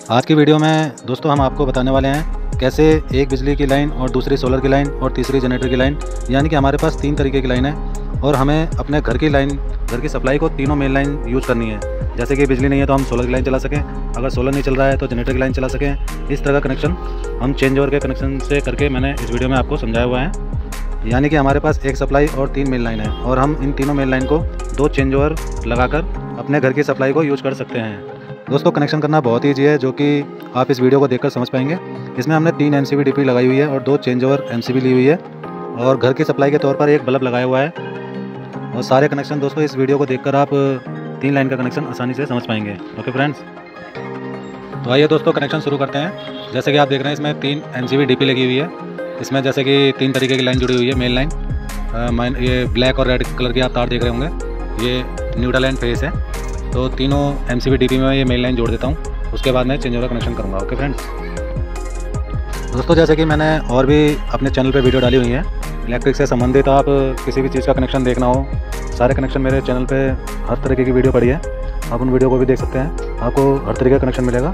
आज की वीडियो में दोस्तों हम आपको बताने वाले हैं कैसे एक बिजली की लाइन और दूसरी सोलर की लाइन और तीसरी जनरेटर की लाइन, यानी कि हमारे पास 3 तरीके की लाइन है और हमें अपने घर की लाइन, घर की सप्लाई को तीनों मेन लाइन यूज़ करनी है। जैसे कि बिजली नहीं है तो हम सोलर की लाइन चला सकें, अगर सोलर नहीं चल रहा है तो जनरेटर की लाइन चला सकें। इस तरह का कनेक्शन हम चेंज ओवर के कनेक्शन से करके मैंने इस वीडियो में आपको समझाया हुआ है। यानी कि हमारे पास एक सप्लाई और 3 मेन लाइन है और हम इन तीनों मेन लाइन को 2 चेंज ओवर लगाकर अपने घर की सप्लाई को यूज कर सकते हैं। दोस्तों कनेक्शन करना बहुत ईजी है, जो कि आप इस वीडियो को देखकर समझ पाएंगे। इसमें हमने 3 MCB DP लगाई हुई है और 2 चेंज ओवर MCB ली हुई है और घर की सप्लाई के तौर पर एक बल्ब लगाया हुआ है। और सारे कनेक्शन दोस्तों इस वीडियो को देखकर आप 3 लाइन का कनेक्शन आसानी से समझ पाएंगे। ओके फ्रेंड्स, तो आइए दोस्तों कनेक्शन शुरू करते हैं। जैसे कि आप देख रहे हैं इसमें 3 MCB DP लगी हुई है। इसमें जैसे कि 3 तरीके की लाइन जुड़ी हुई है। मेन लाइन ये ब्लैक और रेड कलर की आप तार देख रहे होंगे, ये न्यूट्रल एंड फेस है। तो तीनों MCB DP में ये मेन लाइन जोड़ देता हूँ, उसके बाद मैं चेंज ओवर कनेक्शन करूँगा। ओके फ्रेंड्स, दोस्तों जैसे कि मैंने और भी अपने चैनल पे वीडियो डाली हुई है इलेक्ट्रिक से संबंधित, आप किसी भी चीज़ का कनेक्शन देखना हो, सारे कनेक्शन मेरे चैनल पे हर तरीके की वीडियो पड़ी है, आप उन वीडियो को भी देख सकते हैं। आपको हर तरीके का कनेक्शन मिलेगा।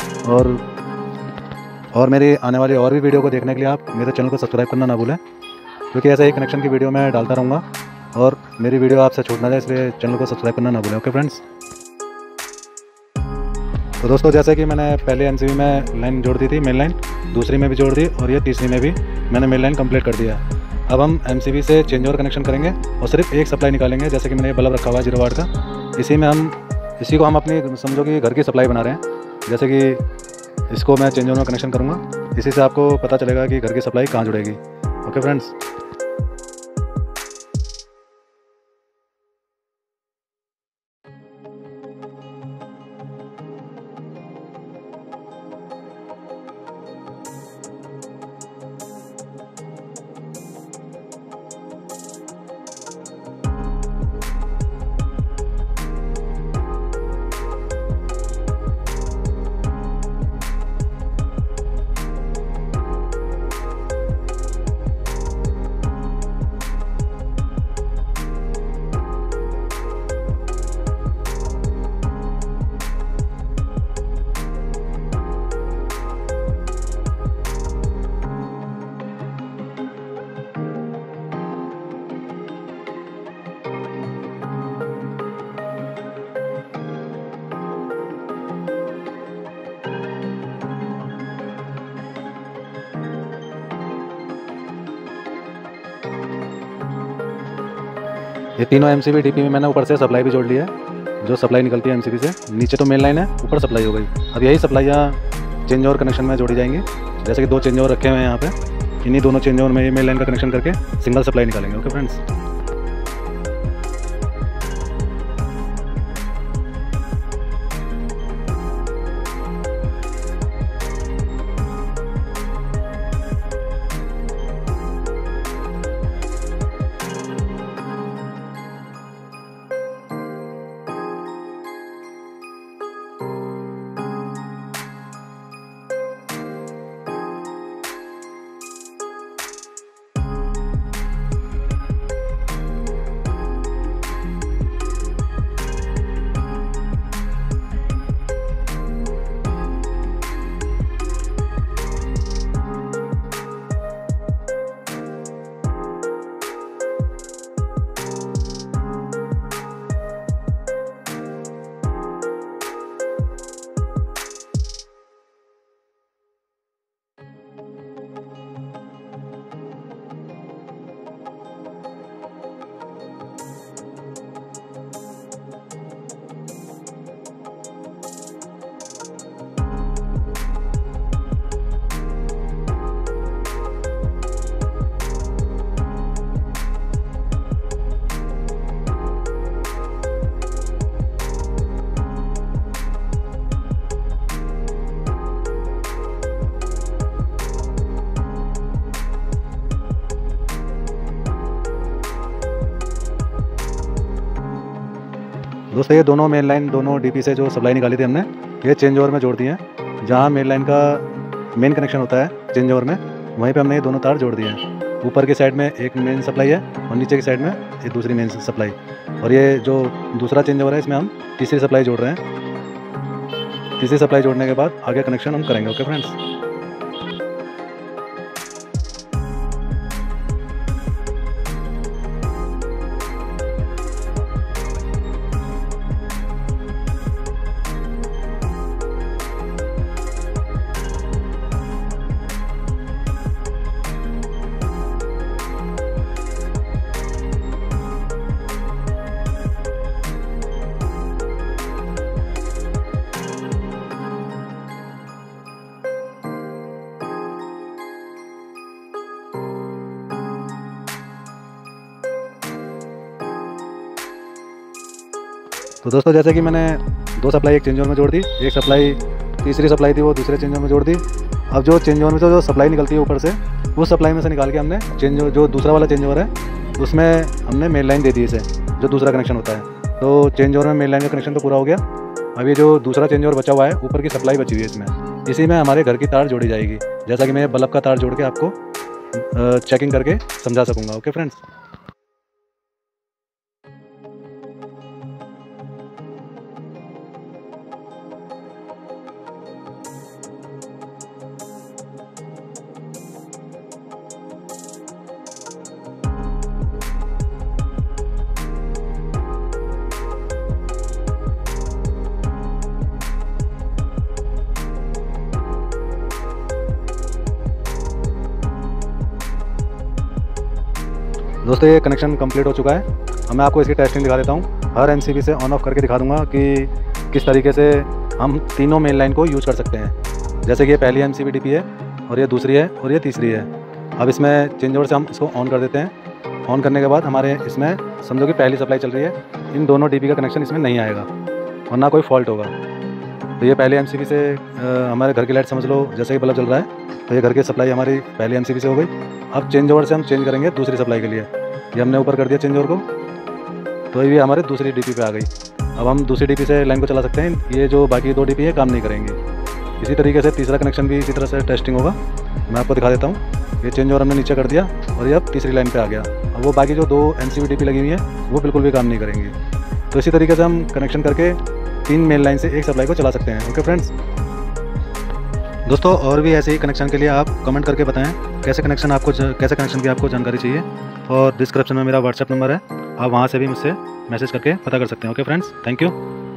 और मेरी आने वाली और भी वीडियो को देखने के लिए आप मेरे चैनल को सब्सक्राइब करना ना भूलें, क्योंकि ऐसे ही कनेक्शन की वीडियो मैं डालता रहूँगा और मेरी वीडियो आपसे छूट ना जाए, इसलिए चैनल को सब्सक्राइब करना ना भूलें। ओके फ्रेंड्स, तो दोस्तों जैसे कि मैंने पहले MCB में लाइन जोड़ दी थी, मेन लाइन, दूसरी में भी जोड़ दी और ये तीसरी में भी मैंने मेन लाइन कंप्लीट कर दिया। अब हम MCB से चेंज ओवर कनेक्शन करेंगे और सिर्फ एक सप्लाई निकालेंगे। जैसे कि मैंने ये बल्ब रखा हुआ है 0 वाट का, इसी को हम अपनी समझो कि घर की सप्लाई बना रहे हैं। जैसे कि इसको मैं चेंज ओवर में कनेक्शन करूँगा, इसी से आपको पता चलेगा कि घर की सप्लाई कहाँ जुड़ेगी। ओके फ्रेंड्स, ये तीनों MCB DP में मैंने ऊपर से सप्लाई भी जोड़ ली है। जो सप्लाई निकलती है MCB से, नीचे तो मेन लाइन है, ऊपर सप्लाई हो गई। अब यही सप्लाइयाँ चेंज ओवर कनेक्शन में जोड़ी जाएंगी। जैसे कि 2 चेंज ओवर रखे हुए हैं यहाँ पे, इन्हीं दोनों चेंज ओवर में ये मेन लाइन का कनेक्शन करके सिंगल सप्लाई निकालेंगे। ओके फ्रेंड्स, दोस्तों ये दोनों मेन लाइन, दोनों DP से जो सप्लाई निकाली थी हमने, ये चेंज ओवर में जोड़ दिए हैं। जहाँ मेन लाइन का मेन कनेक्शन होता है चेंज ओवर में, वहीं पे हमने ये दोनों तार जोड़ दिए हैं। ऊपर की साइड में एक मेन सप्लाई है और नीचे की साइड में एक दूसरी मेन सप्लाई, और ये जो दूसरा चेंज ओवर है इसमें हम तीसरी सप्लाई जोड़ रहे हैं। तीसरी सप्लाई जोड़ने के बाद आगे कनेक्शन हम करेंगे। Okay friends. तो दोस्तों जैसे कि मैंने 2 सप्लाई एक चेंज ओवर में जोड़ दी, एक सप्लाई तीसरी सप्लाई थी वो दूसरे चेंज ओवर में जोड़ दी। अब जो चेंज ओवर में जो सप्लाई निकलती है ऊपर से, उस सप्लाई में से निकाल के हमने जो दूसरा वाला चेंज ओवर है उसमें हमने मेन लाइन दे दी इसे, जो दूसरा कनेक्शन होता है। तो चेंज ओवर में मेन लाइन का कनेक्शन तो पूरा हो गया। अब ये जो दूसरा चेंज ओवर बचा हुआ है, ऊपर की सप्लाई बची हुई है इसमें, इसी में हमारे घर की तार जोड़ी जाएगी, जैसा कि मैं बल्ब का तार जोड़ के आपको चेकिंग करके समझा सकूँगा। Okay friends. दोस्तों ये कनेक्शन कंप्लीट हो चुका है। अब मैं आपको इसकी टेस्टिंग दिखा देता हूँ। हर एमसीबी से ऑन ऑफ करके दिखा दूंगा कि किस तरीके से हम तीनों मेन लाइन को यूज़ कर सकते हैं। जैसे कि ये पहली एमसीबी डीपी है और ये दूसरी है और ये तीसरी है। अब इसमें चेंज ओवर से हम इसको ऑन कर देते हैं। ऑन करने के बाद हमारे इसमें समझो कि पहली सप्लाई चल रही है, इन दोनों डीपी का कनेक्शन इसमें नहीं आएगा और ना कोई फॉल्ट होगा। तो ये पहले एमसीबी से हमारे घर की लाइट समझ लो, जैसे कि बल्ब चल रहा है, तो ये घर की सप्लाई हमारी पहली एमसीबी से हो गई। अब चेंज ओवर से हम चेंज करेंगे दूसरी सप्लाई के लिए। ये हमने ऊपर कर दिया चेंज ओवर को, तो ये हमारे दूसरी डीपी पे आ गई। अब हम दूसरी डीपी से लाइन को चला सकते हैं। ये जो बाकी 2 डीपी है काम नहीं करेंगे। इसी तरीके से तीसरा कनेक्शन भी इसी तरह से टेस्टिंग होगा। मैं आपको दिखा देता हूँ। ये चेंज ओवर हमने नीचे कर दिया और ये अब तीसरी लाइन पे आ गया। अब वो बाकी जो 2 एमसीबी डीपी लगी हुई है वो बिल्कुल भी काम नहीं करेंगी। तो इसी तरीके से हम कनेक्शन करके 3 मेन लाइन से एक सप्लाई को चला सकते हैं। Okay friends. दोस्तों और भी ऐसे ही कनेक्शन के लिए आप कमेंट करके बताएं कैसे कनेक्शन की आपको जानकारी चाहिए। और डिस्क्रिप्शन में मेरा व्हाट्सएप नंबर है, आप वहाँ से भी मुझसे मैसेज करके पता कर सकते हैं। Okay friends, thank you.